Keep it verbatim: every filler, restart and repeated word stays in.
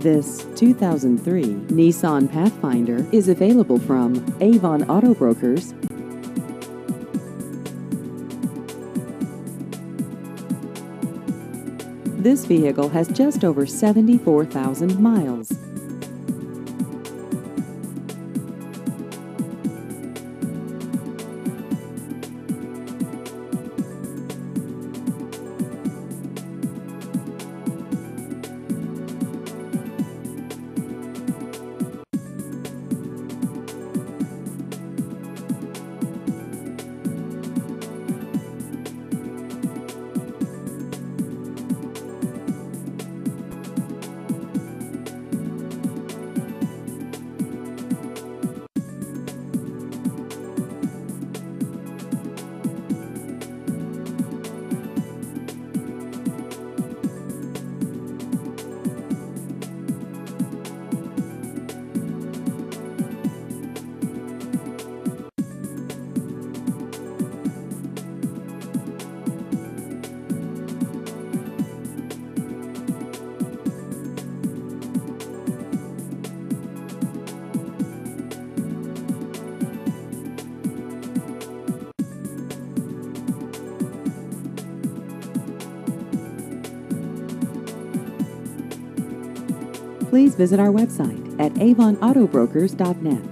This two thousand three Nissan Pathfinder is available from Avon Auto Brokers. This vehicle has just over seventy-four thousand miles. Please visit our website at avon auto brokers dot net.